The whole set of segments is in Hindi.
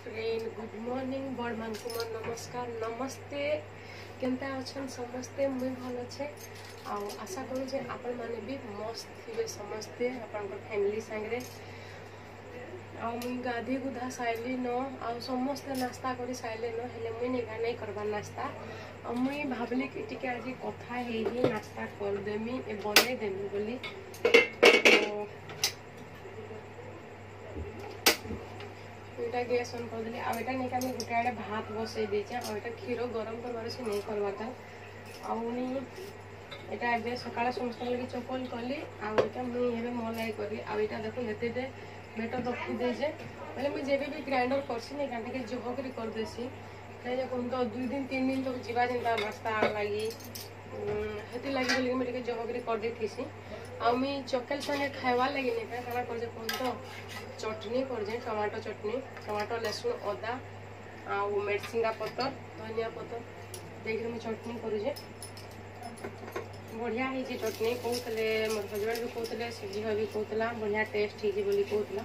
फ्रेंड गुड मॉर्निंग बड़ मान को मोर नमस्कार नमस्ते केनता अछन समस्ते मुई भल अच्छे आशा करूँ जे आपण माने भी मस्त थे समस्ते आपण फैमिली संगे मुई गाधी गुधा साइली न आ समस्ते नास्ता कर साइले न हेले मुई निगा नहीं करबार नास्ता मुई भावली कि टिके आज कथा ही नास्ता करदेमी बनै देमी बोली तो गैस ऑन कर देली आटा नहीं आम गोटे आड़े भात बसई देचे आटा क्षीर गरम करवार से नहीं करवाता आनी यहाँ सकाल समस्त लगे चपल कली आटा मुझे मलाई करी आटा देखो हेते बेटर रखी देजे बोले मुझे जब भी ग्राइंडर करसी नहीं क्या जहकरी करदेसी कहूँ तो 2 दिन 3 दिन तक जीवा जेनता नास्ता लगी हेती लगी बोलिक मुझे जहकरी कर देसी आमी चकेल संगे खाइबार लगे नहीं क्या कर तो चटनी कर टमाटो चटनी टमाटो लहसुन अदा आउ मेडसिंगा पतर धनिया पतर देखिए मुझे चटनी करुचे बढ़िया है चटनी कहते मोर हजबैंड भी कहते सीझी भी कहला बढ़िया टेस्ट है बोली कहला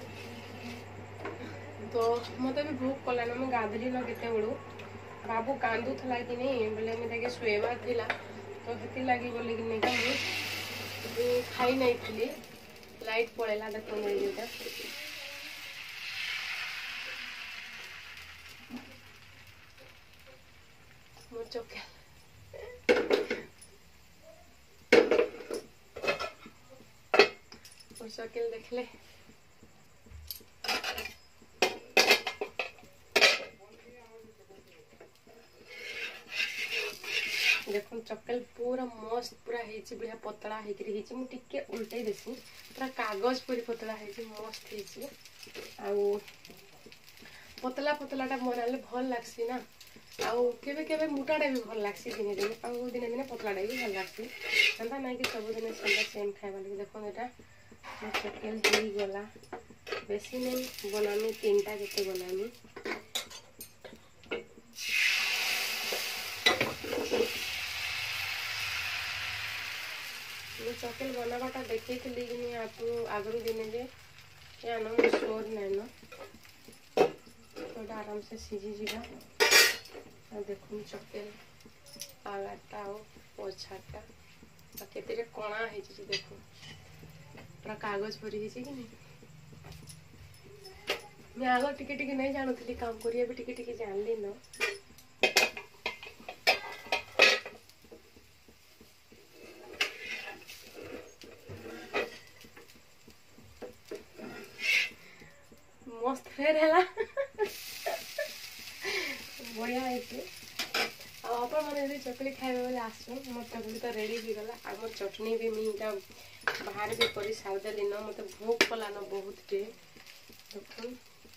तो मत भी भूख कलान मुझे गाधली न केते बड़ू बाबू कांदुला कि नहीं बोले मुझे शुएबार थिला तो हेती लगी बोली कि नहीं खाई नहीं थी लाइट पड़ेला देखो मेरा मो चकेल चकेल देखले देखो चकेल पूरा मस्त पूरा बढ़िया पतला होके उल्टे देसी पूरा कागज परी पतला है मस्त है पतला पतलाटा बनाले भल लगसी ना आउ केबे केबे मोटाटा भी भल लगसी दिने दिने आउ दिने दिने पतलाटा भी भल लगसी एंता नहीं कि सब दिन सेम खाइबा लगे देखो एटा चकेल हो गला बेसी नहीं बनामी 3टा केते बनामी चकेल बनावाटा देखे कि आप आगरू दिने जे क्या ना स्टोर नहीं ना तो आराम से सीझी जावा देखो चकेल आगाटा पछाटा केते कणा है देखो पूरा कागज भरी है कि नहीं मैं आग टिके टिके नहीं जानूली काम करिए भी टिके टिके जानली न मस्त फेर है बढ़िया है अपन मैंने चकली खाइबे बोले आसु मोर चकली तो रेडी हो गला आ मोर चटनी भी मुझे बाहर भी कर सारदेली न मत भोक कला न बहुत टे देखो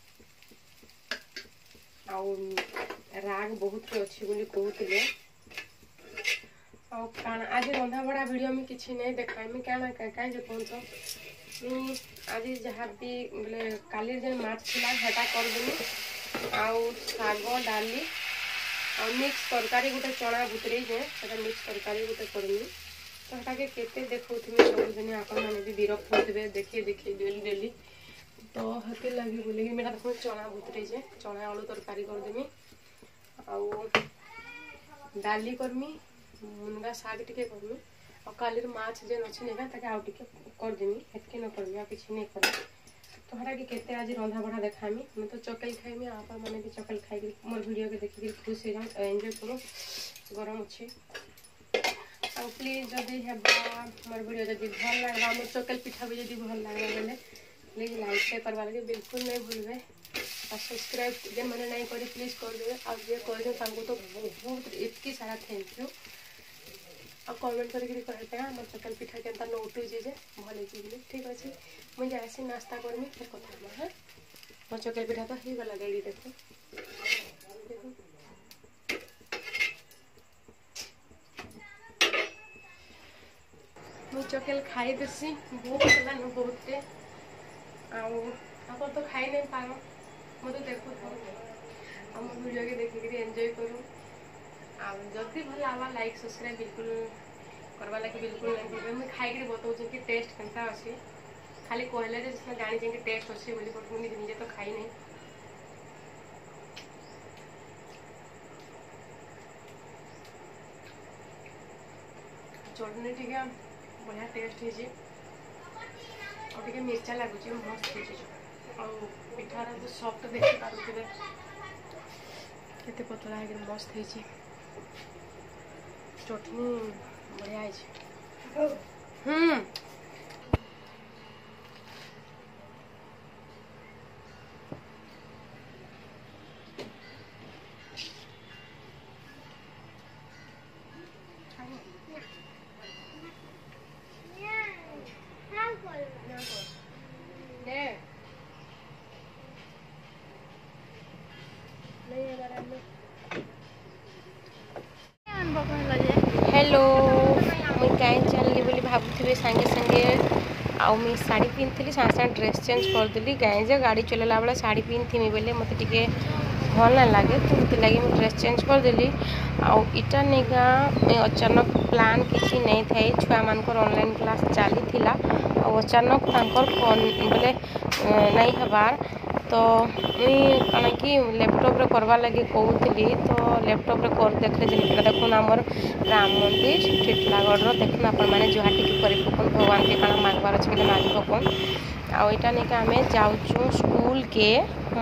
आउ राग बहुत अच्छी बोली कहते आज रंधा बड़ा वीडियो में किसी नहीं देखा मैं क्या कहीं कहूँ तो आज जहाँ भी बोले काली जो माछ था हेटा करदेमी आउ शाग डाली और मिक्स तरकारी गोटे चना बुतरे मिक्स तरकारी गोटे करमी तो हेटाके केते देखौथि सब दिन आपण माने भी विरक्त होते देखिए देखिए डेली डेली तो हेते लगी बोले कि मेरा देखो चना बुतरे चना आलू तरकारी करदेमी आउ डाली करमी मुनगा साग टिके करमी और काली माछ जेन अच्छी नहीं ताके आउ टिके करदेमी हेतके न करमी आ किछि नहीं कर तो हेटाके केते आज रंधा बढ़ा देखामी मैं तो चकेल खाइमी आपण माने भी चकेल खाई मोर वीडियो के देखि खुश हो जाओ एंजॉय करो गरम अच्छे प्लीज जदि मोर वीडियो जब भल लगा मोर चकेल पिठा भी जब भल लगा बोले प्लीज लाइक से करवा लगे बिल्कुल नहीं भूलबे और सब्सक्राइब जे मैंने नहीं करी प्लीज कर देवे और जे कर तो बहुत इतनी सारा थैंक यू और कमेंट करके कहते हैं मोर चकेल पिठा केनता नौटू जे भल बोली ठीक अच्छे मुझे आसी नास्ता करमी फिर कथा हाँ मोर चकेल पिठा तो ही गला रेडी देखो मुझे चकेल खाई देसी भूख लगा न बहुत आप तो खाई नहीं पार मत देखो तो वीडियो के देखिक एंजॉय करूँ जदि भल आवा लाइक सब्सक्राइब बिल्कुल करवा लगे बिल्कुल नहीं भूल मुझे खाई बताऊँ कि टेस्ट केनता अच्छे खाली कहले जानी कि टेस्ट अच्छे बोली बट मुझे निजे तो खाई नहीं चटनी टी बढ़िया टेस्ट है मिर्चा लगुच मस्त पिठार जो सफ्ट देखी पारे केते पतला है मस्त है चटनी बढ़िया है। हेलो मुई कहीं चलली बोली भावुथी सांगे सांगे आउ मुई साड़ी पिंधली सागे सागे ड्रेस चेंज करदेली कहीं जे गाड़ी चलेला बेले साड़ी पिंधीमी बोले मत टे भल ना लगे तो ये लगे मुझे ड्रेस चेंज करदेली आउ इटा निका अचानक प्लान किसी नहीं थे छुआ मानकर ऑनलाइन क्लास चली थिला और अचानक तांकर बोले नहीं हबार तो मुई कण कि लैपटॉप रे करवा लगी कहूली तो लैपटॉप रे कर देखे देखुन आमर राम मंदिर टिटलागढ़ देखुन आपण मैंने जुहाटी की कर पकन भगवान के काना मागबार अच्छे बोले माग पकन आईटा नहीं आम जाऊँ स्कूल के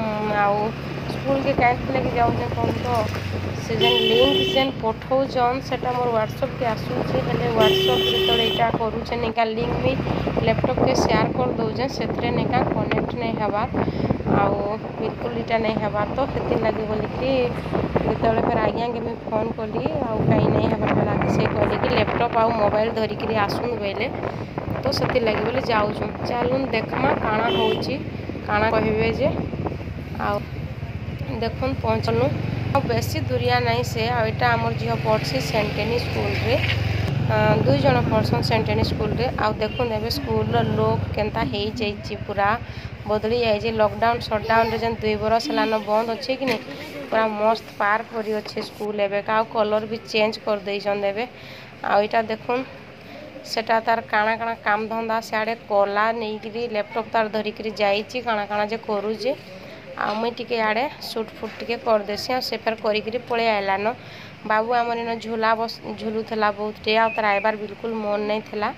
आउ स्कूल के कहीं लगे जाऊँ कौन तो से लिंक जेन पठाऊन से मोर व्हाट्सअप के आसूचे हेले व्हाट्सअप जो यहाँ करूचे निका लिंक भी लैपटॉप के शेयर कर दौचे से निका कनेक्ट नहीं हबार आउ बिल्कुल इटा नहीं हबार तो से लगे बोलिकी जो फिर आज्ञा के मुझे फोन कली आउ कहीं नहीं हबार बेला से कहली कि लैपटॉप आउ मोबाइल धरिकी आसुन बोले तो से लगे बोले जाऊँ चलुन देखमा काଣା होची काଣା कहबे जे आउ देखुन पहुँचलु आ बेसी दूरिया नहीं से आईटा आमर झील पढ़सी सेंटेनी स्कूल रे दुई जन पढ़सन सेंटेनी स्कूल रे आ देखुन एबे स्कूल लोक केनता हो जाइए पूरा बदली जाइए लॉकडाउन शटडाउन रे जन 2 बरस हलान बंद अच्छे कि नहीं पूरा मस्त पार्क परी अच्छे स्कूल एबे का कलर भी चेंज कर देइछन एबे आ इटा देखुन सेटा तार काଣା काଣା काम धंदा सियाड़े कला नहीं लैपटॉप तार धरिकी जाइए काଣା काଣା जे करूचे आ मुई टिके आड़े सुट फुट टिके कर देसी आ से फेर करिकरी पळे आइलान बाबू आमर इन झूला बस झुलुला बहुत टे आ तार आइबार बिल्कुल मन नहीं थिला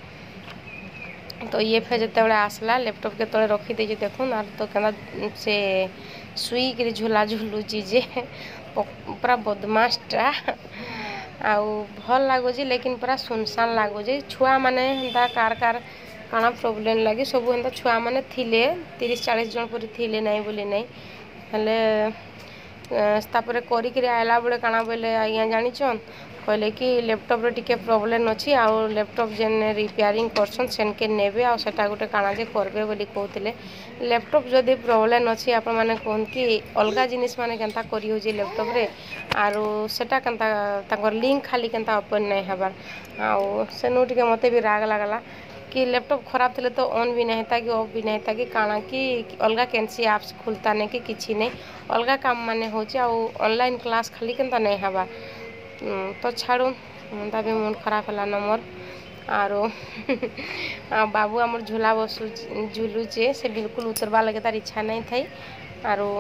तो ये फेर जते आसला लैपटॉप के तले रखी दे देखुन आर तो केना से सुई के झूला झुलुची जे पूरा बदमाशटा आउ भल लगुच लेकिन पूरा सुनसान लगुच छुआ माने हेन्ता कार कार काना प्रोब्लेम लगे सब एंता छुआ माने थिले 30-40 जन पर थिले नहीं बोली नहीं हेले तापर करिकरी आइला बेले काना बोले आज्ञा जानिछन कहले कि लैपटॉप रे टिके प्रॉब्लम अछि आ लैपटॉप जेन रिपेयरिंग करछन सेनके नेबे आ सेटा गोटे काना जे करबे बोली कहउतिले लैपटॉप जदि प्रॉब्लम अछि आपण माने कोन कि अलगा जिनिस माने केनता करी हो जे लैपटॉप रे आरो सेटा केनता ताकर लिंक खाली केनता ओपन नहीं हबार आ सेनु टिके मते भी राग लागला कि लैपटॉप खराब थे तो ऑन भी नहीं था कि ऑफ भी नहीं था कि काना कि अलगा कैंसी ऐप्स खुलता नहीं कि किसी नहीं अलगा काम माने हो ऑनलाइन क्लास खाली केनता नहीं हवा तो छाड़ू तभी मन खराब है नंबर आरो बाबू आमर झूला बसु झुलुचे से बिल्कुल उतरवा लगे तार इच्छा नहीं थी आरो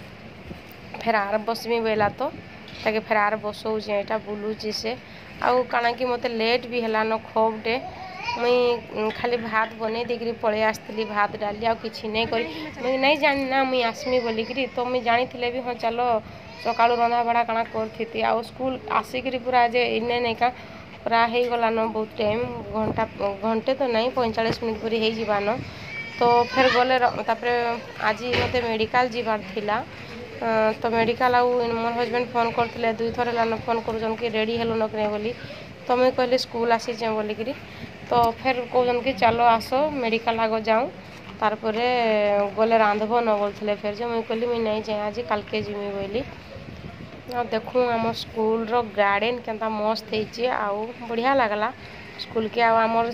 फेर आर बसमी बेला तो ताके फेर आर बसौचे यहाँ बुलूची से आउ काना कि मत लेट भी है खोबटे मुई खाली भात बने देकरी पळे आसली भात डाली आ किछि नहीं करी मुई नहीं जानी ना मुई आसमी बोलिकी तो मुई जानी भी हाँ चलो सकाळु रंधा बड़ा काना करथी आ स्कूल आसिकी पूरा जे इन्ने नहीं का पूरा हो गलान बहुत टाइम घंटे तो नहीं 45 मिनट पूरी हो जावान तो फिर गले आज मत मेडिकल जीवार थिला तो मेडिकल आउ मोर हजबैंड फोन करते 2 थर लान फोन कर कि रेडी हेलु न कि बोली तो मुई कहली स्कूल आसीचे बोलिकी तो फिर कहन कि चलो आस मेडिकल आग जाऊँ तारपर गले रांधब न बोलते फिर जो मुझे कहली मुझे नहीं जाए आज काल के जिमी बोली आ देखूँ आम स्कूल रो गार्डन केनता मस्त होती आउ बढ़िया लगला स्कूल के आमर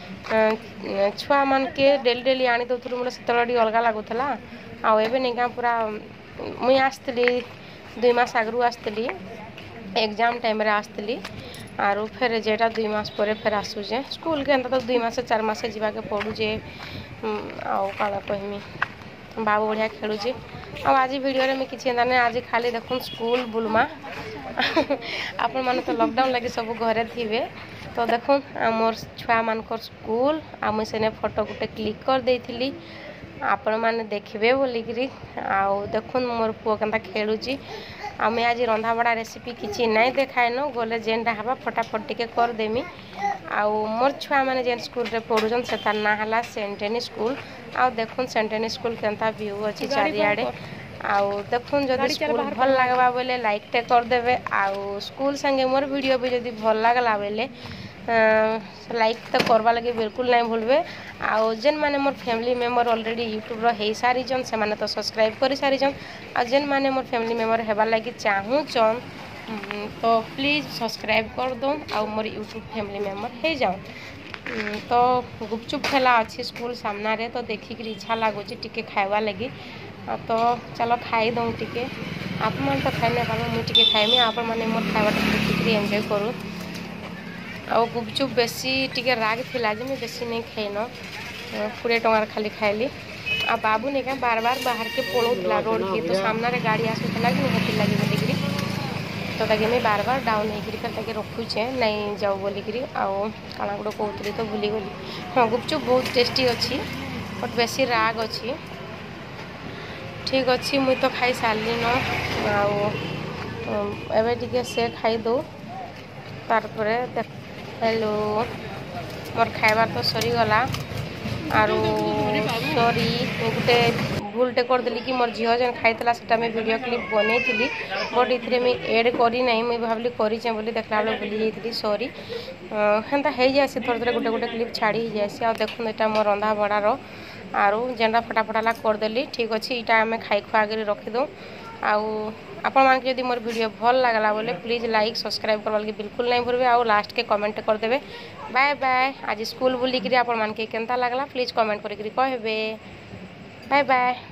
छुआ मान के डेली डेली आनी दौलू मतलब से अलग लगुला आबे नहीं पूरा मुई आसती 2 मास आगु आसती एग्जाम टाइम रे आसती आरो फिर जेटा 2 मास पर फिर आसूचे स्कूल के तो 2 मास 4 मास जाके पड़ूचे आउ काला कहमी बाबू बढ़िया खेलुचे आज वीडियो रे मैं किसी ना आज खाली देखुन स्कूल बुलमा आपण माने तो लॉकडाउन लगे सब घरे थिबे तो देखो आमर छुआ मानकर स्कूल आम से फोटो गोटे क्लिक कर देती आपण मैंने देखिए बोलिकी आउ देखुन मोर पुओ के खेलुची आम आज रंधा बड़ा रेसिपी किसी ना देखाएन गले जेनटा हवा फटाफट टिके करदेमी आउ मोर छुआ मैंने जेन स्कूल रे पढ़ुन से तार ना हला सेंटेनी स्कूल आउ देखुन सेंटेनी स्कूल केनता व्यू अच्छी चारिआडे आउ देखुन जदि स्कूल भल लगवा बोले लाइक टे करदेवे आउ स्कूल संगे मोर वीडियो भी जदि भल लगला बोले लाइक तो करवा लगे बिल्कुल नहीं भूलबे आउ जेन माने मोर फैमिली मेंबर ऑलरेडी यूट्यूब रो हे सारी जन से माने तो सब्सक्राइब करी सारी जन आ जेन माने मोर फैमिली मेंबर हेबार लगी चाहूँ चन तो प्लीज सब्सक्राइब कर दो आउ मोर यूट्यूब फैमिली मेंबर हे जाओ। तो गुपचुप ठेला अच्छी स्कूल सामना रे तो देखिक इच्छा लगुच टिके खाइबा लगी तो चलो खाई दऊँ टिके आप मन तो खाई नहीं पार मुझे खाइमी आप मैंने मोर खाइबा देखिक एंजॉय करूँ आउ गुपचुप बेसी टिके राग थिला जे मैं बेसी नहीं खाइन 20 टंकार खाली खाइली आ बाबू नहीं क्या बार बार बाहर के पड़ोला रोड के तो सामना रे गाड़ी आसूला कि नहीं लगे बोलिकी तो ताकि मैं बार बार डाउन होकर फिर ताकि रखुचे नहीं जाऊ बोलिकी आउ काଣା गुड़ कहती तो भूली गली हाँ गुपचुप बहुत टेस्टी अच्छी बट बेसी राग अच्छी ठीक अच्छी मुई तो खाई सारी न आउ टे से खाई दो तार हेलो मोर खाइबार तो सरीगला आरू सॉरी गोटे भूलटे करदेली कि मोर झील जेन खाईला से वीडियो क्लिप बनई थी बट इथे मुझे एड करना मुझे भाविली करें बोली देखला बेले भूली जाती सॉरी हेन्ता हो जाए थोड़े थोड़े गोटे गोटे क्लिप छाड़ी जाए आ देखो यहाँ मोर रंधा बड़ार आरू जेनटा फटाफटाला करदेली ठीक अच्छे यहाँ आम खाई खुआ आगे रखीदूँ आउ आपण मानक जदि मोर वीडियो भल लगला बोले प्लीज लाइक सब्सक्राइब करवा लगे बिल्कुल नहीं भूलबे आउ लास्ट के कमेंट करदेवे बाय बाय आज स्कूल बुलिकी आपण मानके केनता लगला प्लीज कमेंट करके कहबे बाय बाय।